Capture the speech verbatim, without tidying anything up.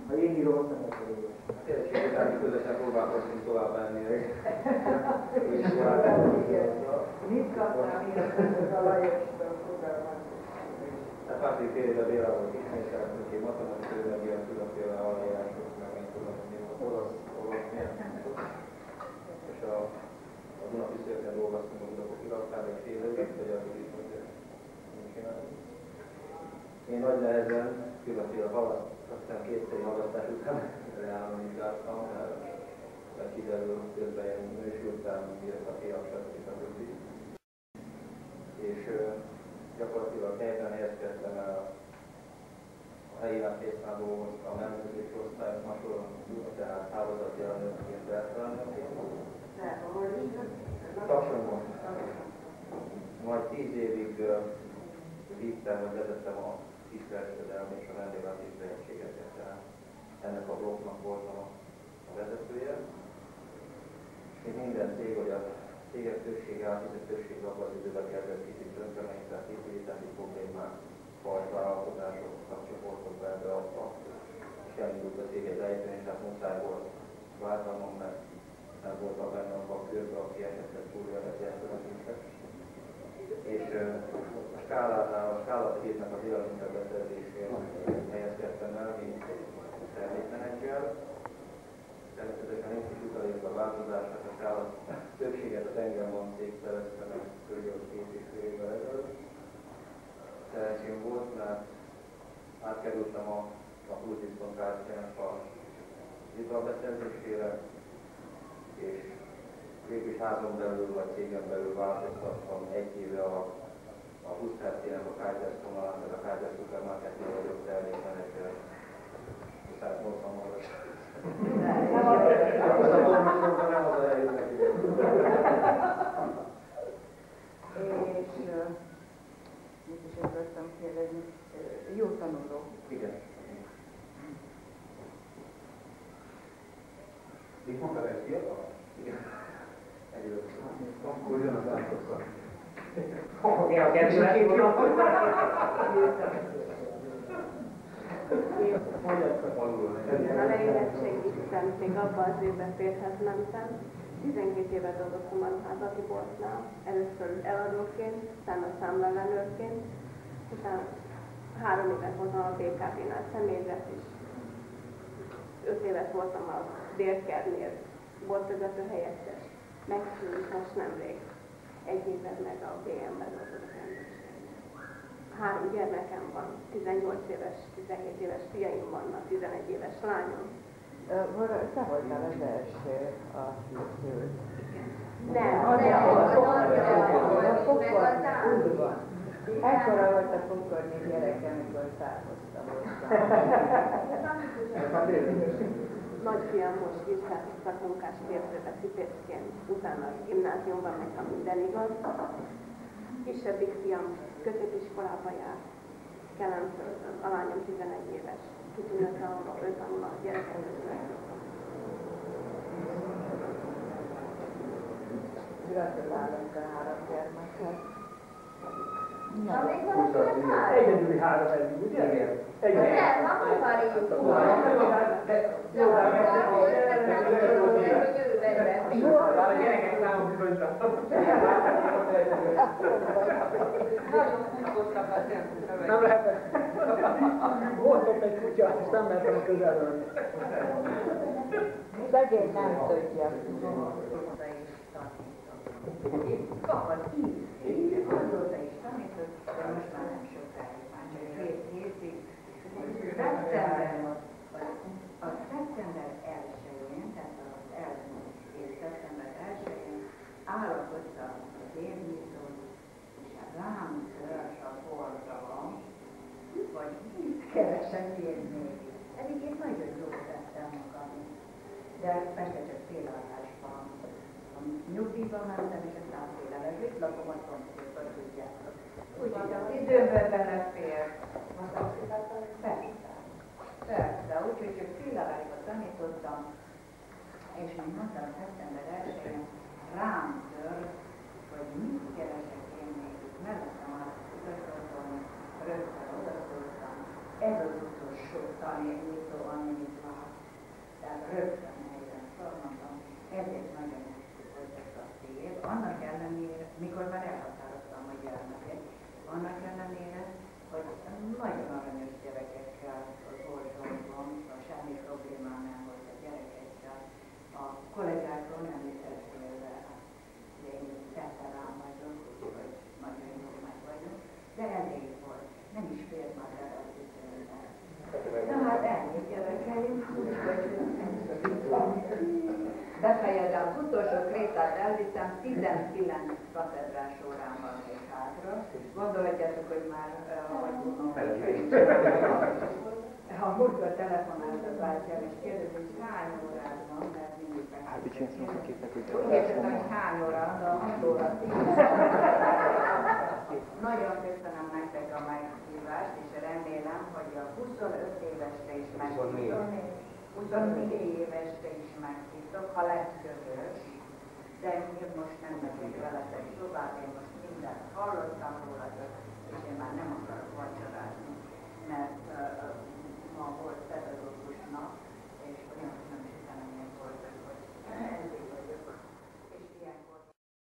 Ha én írom, azt nem akarok. Tényleg utáni közösen próbálkoztunk tovább menni. Mit kaptál miért a Lajostól fogalmat? Hát második fél évben Béla volt ismételten, hogy én matematikai meg ilyen különféle alanyírások, meg én tudom, hogy olasz, olasz miért. És a, a Dunapisztőken dolgoztunk a Budapokiraktán egy fél évig, hogy a kicsit én nagy nehezen, különféle halaszt, aztán kétszeri halasztás után reálon vizsgáltam, mert kiderül, közben én nősültem, miért a fiam, stb. És gyakorlatilag helyben helyezkedtem el a helyi látészmán dolgoztam, elnözés osztályt, masoron, tehát hálózati elnökként, belfelelnökként. Tapsomban. Majd tíz évig vittem, vagy vezettem a kiskereskedelmi és a vendéglátás tehetségeket, tehát ennek a blokknak voltam a vezetője. És mint minden cég, hogy a cégek többsége, átviszett többsége abban az időben kezdett kicsit tönkremenni, tehát építési problémák, fajta alkotások, kapcsoportok be ebbe abba, és elindult a céget ejteni, és hát muszáj volt váltanom, mert nem voltam benne abban a körben, aki esetleg túléleti eszközöknek. És a skálánál, a skálategétnek az élelmiszer beszerzésén helyezkedtem el, mint termékmenedzser. Természetesen nincs is utalék a változását, a skálat többséget az Engelmann cég szerezte meg körülbelül két és fél évvel ezelőtt. Szerencsém volt, mert átkerültem a, a pluszdiszkontációnak a italbeszerzésére, és végül is házon belül vagy cégen belül változtattam egy éve alatt a húsz-hercének a Kaiser vonalán, tehát a Kaiser Supermarketnél vagyok termékmenedzser. száznyolcvan magas. Nem az a helyzet neki. És mit is akartam kérdezni, jó tanuló. Igen. Mit mondtad, egy fiatal? Igen. Egyébként. Akkor jön az átkozzak. Oké, a kedvelet vonat. A leérettségi után még abban az évben férhez mentem. tizenkét évet dolgoztam a házati boltnál, először eladóként, utána számlálelőként, utána három évet voltam a bé ká bé-nál személyzet is. Öt évet voltam a Délkernél, boltvezető helyettes, megszűnt most nemrég. Egy évet meg a bé em-ben dolgozok rendőrségnél. Három gyermekem van, tizennyolc éves, tizenhét éves fiaim vannak, tizenegy éves lányom. Te voltál az első a szült. Nem, a pokorni. Ekkora volt a pokorni gyerek, amikor származtam voltam. Nagyfiam most vizsgált szakmunkás képzőbe szipészként, utána a gimnáziumban megy, ha minden igaz. Kisebbik fiam középiskolába jár, Kelenföldön, a lányom tizenegy éves. Kitűnő tanuló, ő tanul a gyerekek közben. Gratulálok a három gyermeket. Egyedüli három eddig, ugye? Igen. Egyedüli. Nem, akkor már így. Jó, de Jó, a gyerekek számok bizonyítottak. Nem lehet. Voltam egy kutya, és nem mentem a közelről. szegény nem tudja. Kapad így, így, azóta is tanított, de most már nem sokáig, már csak két hétig. Szeptember, a szeptember elsején, tehát az elmúlt év szeptember elsején állapodta az évnyitón, és rám törzs a borzalom, hogy mit keresek én még. Eddig én nagyon jól tettem magam, de persze csak félállásban. Nyugdíjban mentem, és aztán félelezőt lakomat szomszédban tudjátok. Úgyhogy az időmben belefér. Persze. Persze, úgyhogy csak félelezőt tanítottam, és mint mondtam, szeptember elsején rám tör, hogy mit keresek én még itt mellettem át közöltölni, rögtön odaszóltam. Ez az utolsó tanító, amit befejezem, az utolsó krétát elviszem, tizenkilenc katedrás órán van még hátra. Gondolhatjátok, hogy már ahogy tudom, ha a múltkor telefonált a bátyám, és kérdezi, hogy hány órád van, mert mindig megkérdezem. Úgy kérdezem, hogy hány óra, de a hat óra tíz. Nagyon köszönöm nektek a meghívást, és remélem, hogy a huszonöt évesre is meghívom. huszonnégy évesre is meghívom, ha lesz közös. De én most nem megyek veletek tovább, én most mindent hallottam róla,